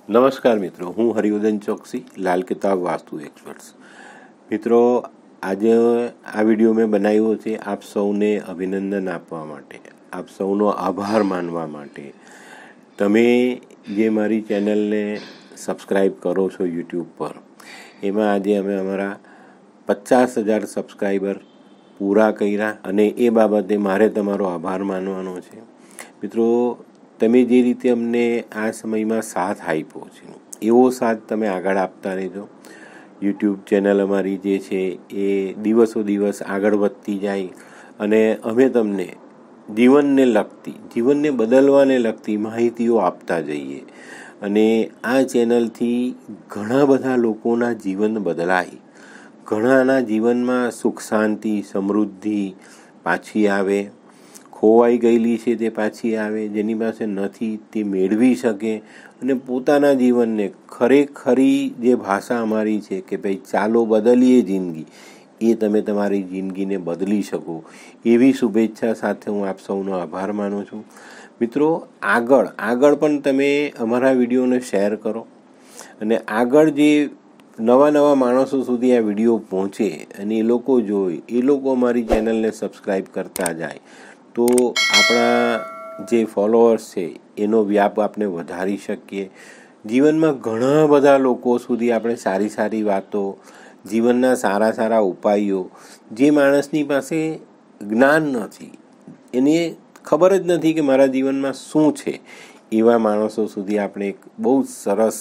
નમસ્કાર મિત્રો, હું હરિવર્ધન ચોકસી, લાલ કિતાબ વાસ્તુ એક્સપર્ટ્સ. મિત્રો, આજે આ વિડીયો મેં બનાવ્યો છે આપ સૌને અભિનંદન આપવા માટે, આપ સૌનો આભાર માનવા માટે. તમે જે મારી ચેનલને સબસ્ક્રાઈબ કરો છો યુટ્યુબ પર, એમાં આજે અમે અમારા 50,000 સબસ્ક્રાઈબર પૂરા કર્યા અને એ બાબતે મારે તમારો આભાર માનવાનો છે. મિત્રો, તમે જે રીતે અમને આ સમયમાં સાથ આપ્યો છે, એવો સાથ તમે આગળ આપતા રહેજો. યુટ્યુબ ચેનલ અમારી જે છે એ દિવસો દિવસ આગળ વધતી જાય અને અમે તમને જીવનને બદલવાને લગતી માહિતીઓ આપતા જઈએ. અને આ ચેનલથી ઘણા બધા લોકોના જીવન બદલાય, ઘણાના જીવનમાં સુખ શાંતિ સમૃદ્ધિ પાછી આવે, ખોવાઈ ગયેલી છે તે પાછી આવે, જેની પાસે નથી તે મેળવી શકે અને પોતાના જીવનને ખરેખરી જે ભાષા અમારી છે કે ભાઈ ચાલો બદલીએ જિંદગી, એ તમે તમારી જિંદગીને બદલી શકો, એવી શુભેચ્છા સાથે હું આપ સૌનો આભાર માનું છું. મિત્રો, આગળ પણ તમે અમારા વિડીયોને શેર કરો અને આગળ જે નવા માણસો સુધી આ વિડીયો પહોંચે અને એ લોકો જોઈ, એ લોકો અમારી ચેનલને સબસ્ક્રાઈબ કરતા જાય તો આપણા જે ફોલોઅર્સ છે એનો વ્યાપ આપણે વધારી શકીએ. જીવનમાં ઘણા બધા લોકો સુધી આપણે સારી વાતો, જીવનના સારા ઉપાયો, જે માણસની પાસે જ્ઞાન નથી, એને ખબર જ નથી કે મારા જીવનમાં શું છે, એવા માણસો સુધી આપણે એક બહુ સરસ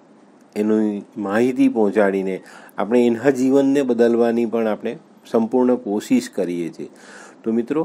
એની માહિતી પહોંચાડીને આપણે એના જીવનને બદલવાની પણ આપણે સંપૂર્ણ કોશિશ કરીએ છીએ. તો મિત્રો,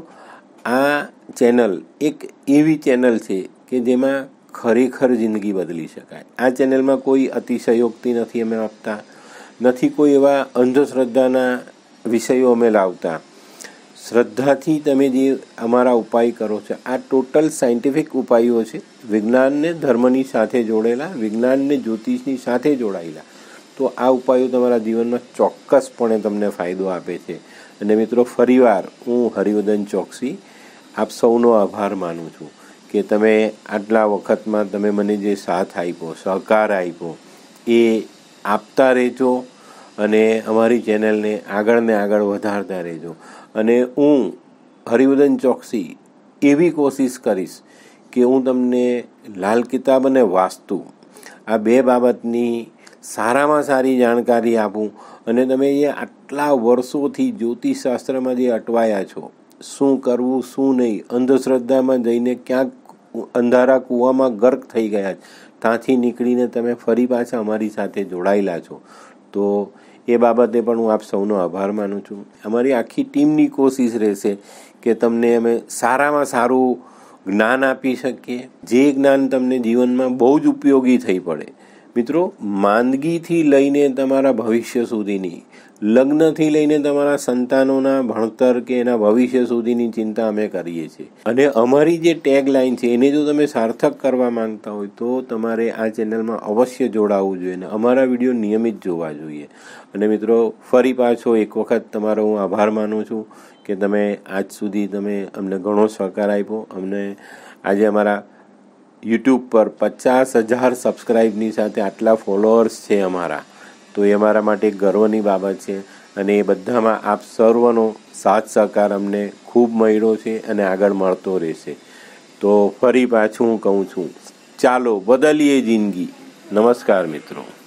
આ ચેનલ એક એવી ચેનલ છે કે જેમાં ખરેખર જિંદગી બદલી શકાય. આ ચેનલમાં કોઈ અતિશયોક્તિ નથી અમે આપતા, નથી કોઈ એવા અંધશ્રદ્ધાના વિષયો અમે લાવતા. શ્રદ્ધાથી તમે જે અમારા ઉપાય કરો છો, આ ટોટલ સાયન્ટિફિક ઉપાયો છે, વિજ્ઞાનને ધર્મની સાથે જોડેલા, વિજ્ઞાનને જ્યોતિષની સાથે જોડાયેલા. તો આ ઉપાયો તમારા જીવનમાં ચોક્કસપણે તમને ફાયદો આપે છે. અને મિત્રો, ફરીવાર હું હરિવર્ધન ચોકસી આપ સૌનો આભાર માનું છું કે તમે આટલા વખતમાં તમે મને જે સાથ આપ્યો, સહકાર આપ્યો, એ આપતા રહેજો અને અમારી ચેનલને આગળ વધારતા રહેજો. અને હું હરિવર્ધન ચોકસી એવી કોશિશ કરીશ કે હું તમને લાલ કિતાબ અને વાસ્તુ આ બે બાબતની સારામાં સારી જાણકારી આપું અને તમે જે આટલા વર્ષોથી જ્યોતિષશાસ્ત્રમાં જે અટવાયા છો, શું કરવું શું નહીં, અંધશ્રદ્ધામાં જઈને ક્યાંક અંધારા કૂવામાં ગર્ક થઈ ગયા, ત્યાંથી નીકળીને તમે ફરી પાછા અમારી સાથે જોડાયેલા છો. તો એ બાબતે પણ હું આપ સૌનો આભાર માનું છું. અમારી આખી ટીમની કોશિશ રહેશે કે તમને અમે સારામાં સારું જ્ઞાન આપી શકીએ, જે જ્ઞાન તમને જીવનમાં બહુ જ ઉપયોગી થઈ પડે. મિત્રો, માંદગીથી લઈને તમારા ભવિષ્ય સુધીની, લગ્નથી લઈને તમારા સંતાનોના ભણતર કે એના ભવિષ્ય સુધીની ચિંતા અમે કરીએ છીએ. અને અમારી જે ટેગ લાઈન છે એને જો તમે સાર્થક કરવા માંગતા હોય તો તમારે આ ચેનલમાં અવશ્ય જોડાવવું જોઈએ અને અમારા વિડીયો નિયમિત જોવા જોઈએ. અને મિત્રો, ફરી પાછો એક વખત તમારો હું આભાર માનું છું કે તમે આજ સુધી તમે અમને ઘણો સહકાર આપ્યો. અમને આજે અમારા યુટ્યુબ પર 50,000 સબસ્ક્રાઈબની સાથે આટલા ફોલોઅર્સ છે અમારા, તો એ અમારા માટે ગર્વની બાબત છે. અને એ બધામાં આપ સર્વનો સાથ સહકાર અમને ખૂબ મળ્યો છે અને આગળ મળતો રહેશે. તો ફરી પાછું હું કહું છું, ચાલો બદલીએ જિંદગી. નમસ્કાર મિત્રો.